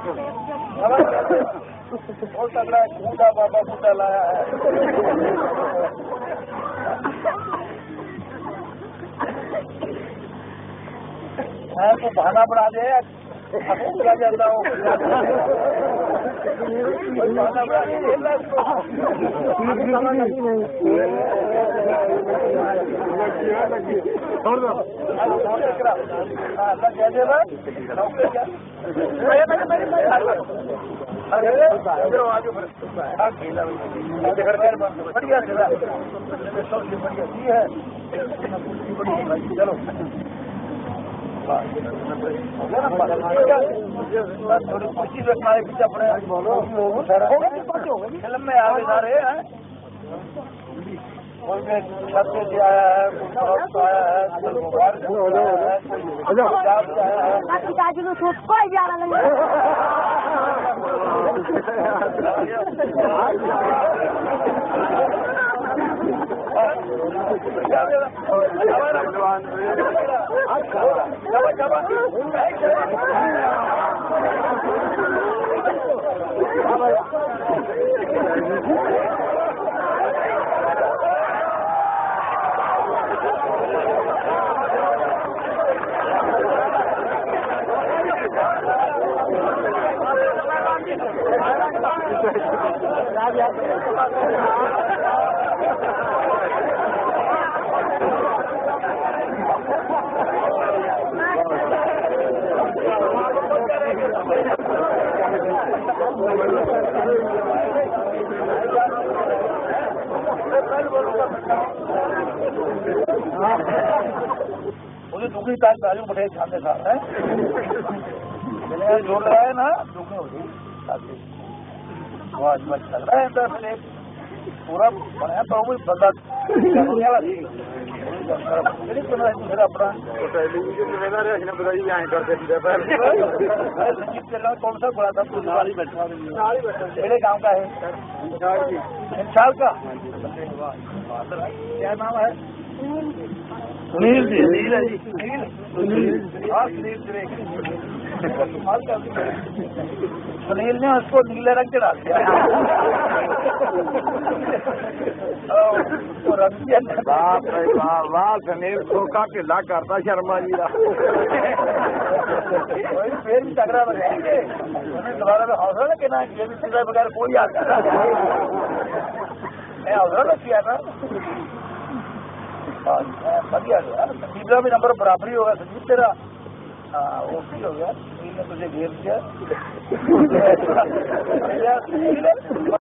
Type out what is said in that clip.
बहुत तगड़ा बूढ़ा बाबा बूढ़ा लाया है। मैं तो बहाना बना दे क्या जाता हूँ बहाना बना बढ़िया सबसे बढ़िया जी है। चलो थोड़ी कोशिश रखना है पीछे अपने फिल्म में आगे सारे हैं। कोई में छत से आया है, कोई तरफ से आया है, कोई मोबाइल से आया है, कोई पंजाब से आया है। पिताजी को सोच कोई जा रहा नहीं। मुझे दुगनी ताज बाजू बैठे सामने साथ है जोड़ रहा है ना दुगनी हो गई आवाज मत चल रहा है अंदर से पूरा बनाया तो वो बंदा दूसरा अपना संजीव चल कौन सा बोला था मेरे गाँव का है इंसाल का क्या नाम है सुनील जी। सुनील है जी सुनील ने उसको नीले रंग के डाल दिया। वाह सुनील सोखा किला करता शर्मा जी का फिर भी तगड़ा बनाएंगे दोबारा में हौसला ना कहना ये भी सीधा बगैर कोई आता मैं हौसला ना किया था बढ़िया गया। तीसरा भी नंबर बराबरी होगा संजीव तेरा। हाँ वो भी हो गया तुझे घेर दिया